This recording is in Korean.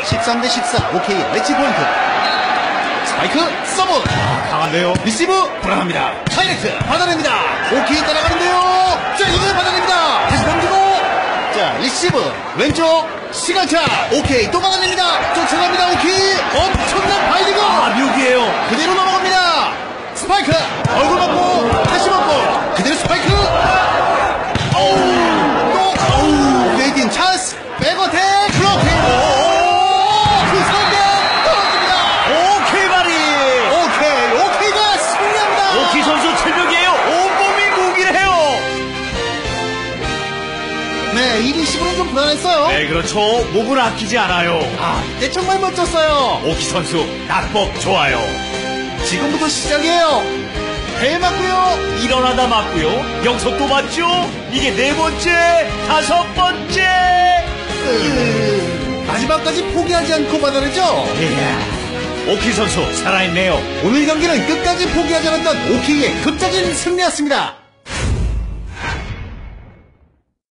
13대 14. 오케이. 매치 포인트. 스파이크 서브. 강한데요. 리시브 불안합니다. 다이렉트 받아냅니다. 오케이 따라가는데요. 자 이걸 받아냅니다. 다시 던지고. 자 리시브 왼쪽 시간차. 오케이 또 받아냅니다. 쫓아갑니다. 오케이 엄청난 바이딩. 묘기예요. 그대로 넘어갑니다. 스파이크 얼굴 맞고 다시 맞고 그대로 스파이크. 또 웨이딩 찬스 백어택 블로킹. 그 상대 떨어집니다. 오케이 발이. 오케이가 승리합니다. 오키 선수 철벽이에요. 온몸이 무기를 해요. 네, 이 리시브는 좀 불안했어요. 네, 그렇죠. 목을 아끼지 않아요. 이때 정말 멋졌어요. 오키 선수 낙법 좋아요. 지금부터 시작이에요. 배 맞고요. 일어나다 맞고요. 여기서 또 맞죠. 이게 네 번째, 다섯 번째. 마지막까지 포기하지 않고 받아내죠. 오키 선수 살아있네요. 오늘 경기는 끝까지 포기하지 않았던 오키의 극적인 승리였습니다.